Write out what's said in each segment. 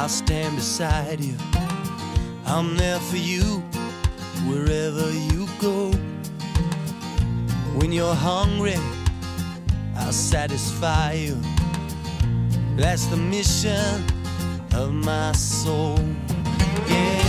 stand beside you. I'm there for you wherever you go. When you're hungry, I'll satisfy you. That's the mission of my soul. Yeah.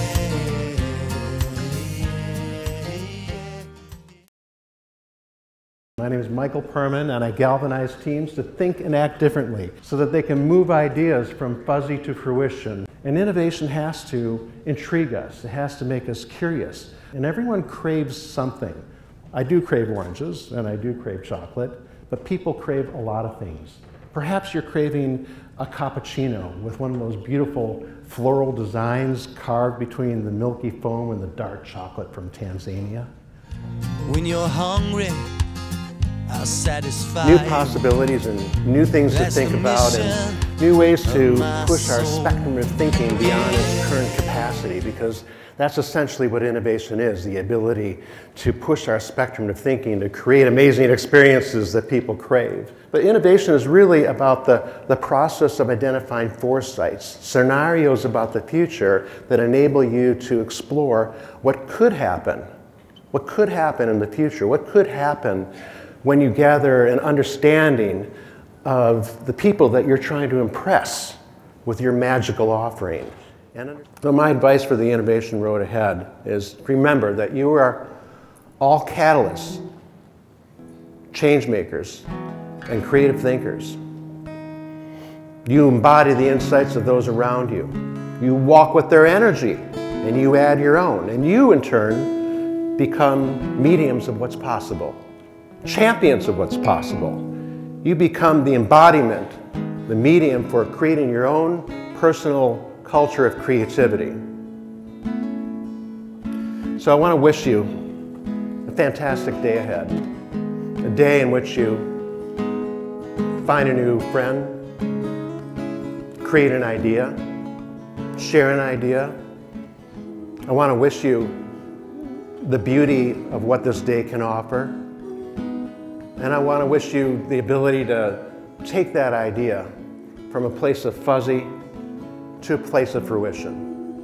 My name is Michael Perman, and I galvanize teams to think and act differently so that they can move ideas from fuzzy to fruition. And innovation has to intrigue us. It has to make us curious. And everyone craves something. I do crave oranges, and I do crave chocolate, but people crave a lot of things. Perhaps you're craving a cappuccino with one of those beautiful floral designs carved between the milky foam and the dark chocolate from Tanzania. When you're hungry, I'll satisfy new possibilities and new things to think about and new ways to push our spectrum of thinking beyond its current capacity, because that's essentially what innovation is, the ability to push our spectrum of thinking to create amazing experiences that people crave. But innovation is really about the process of identifying foresights, scenarios about the future that enable you to explore what could happen in the future, what could happen when you gather an understanding of the people that you're trying to impress with your magical offering. So my advice for the innovation road ahead is remember that you are all catalysts, change makers, and creative thinkers. You embody the insights of those around you. You walk with their energy, and you add your own. And you, in turn, become mediums of what's possible. Champions of what's possible. You become the embodiment, the medium for creating your own personal culture of creativity. So I want to wish you a fantastic day ahead. A day in which you find a new friend, create an idea, share an idea. I want to wish you the beauty of what this day can offer. And I want to wish you the ability to take that idea from a place of fuzzy to a place of fruition.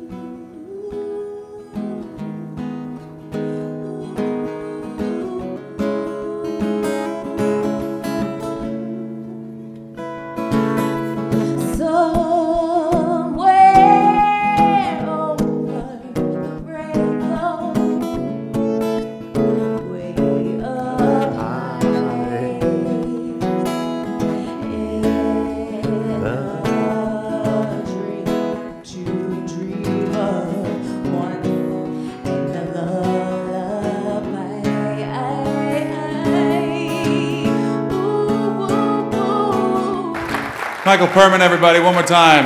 Michael Perman, everybody, one more time.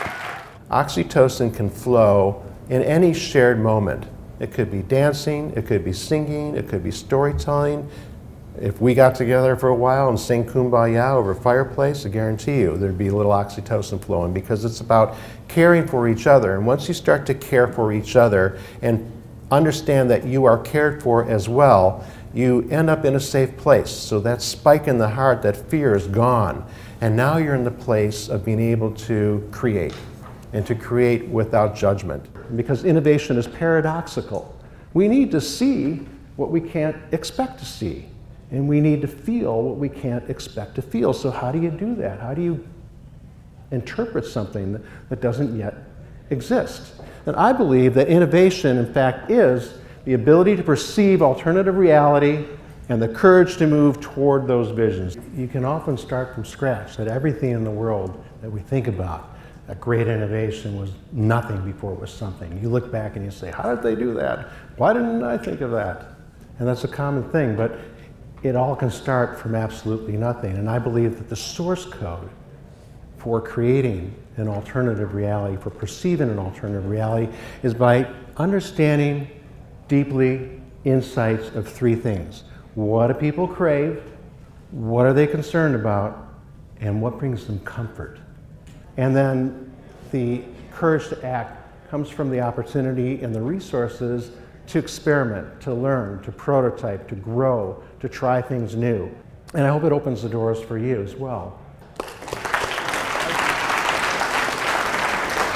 Oxytocin can flow in any shared moment. It could be dancing, it could be singing, it could be storytelling. If we got together for a while and sang Kumbaya over a fireplace, I guarantee you there'd be a little oxytocin flowing, because it's about caring for each other. And once you start to care for each other and understand that you are cared for as well, you end up in a safe place. So that spike in the heart, that fear is gone. And now you're in the place of being able to create, and to create without judgment. Because innovation is paradoxical. We need to see what we can't expect to see. And we need to feel what we can't expect to feel. So how do you do that? How do you interpret something that doesn't yet exist? And I believe that innovation, in fact, is the ability to perceive alternative reality and the courage to move toward those visions. You can often start from scratch, that everything in the world that we think about, that great innovation was nothing before it was something. You look back and you say, how did they do that? Why didn't I think of that? And that's a common thing, but it all can start from absolutely nothing. And I believe that the source code for creating an alternative reality, for perceiving an alternative reality, is by understanding deeply insights of three things. What do people crave? What are they concerned about? And what brings them comfort? And then the courage to act comes from the opportunity and the resources to experiment, to learn, to prototype, to grow, to try things new. And I hope it opens the doors for you as well.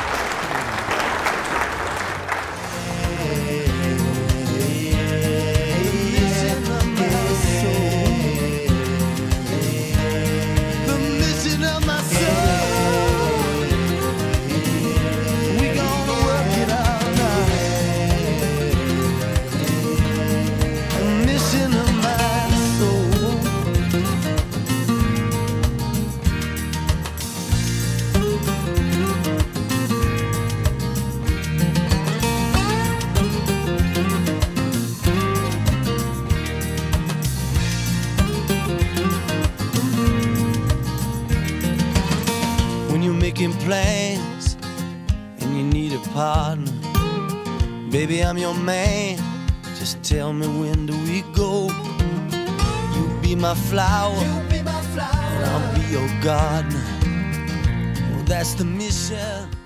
you're making plans and you need a partner, baby, I'm your man. Just tell me, when do we go? You be my flower, and I'll be your gardener. Well, that's the mission.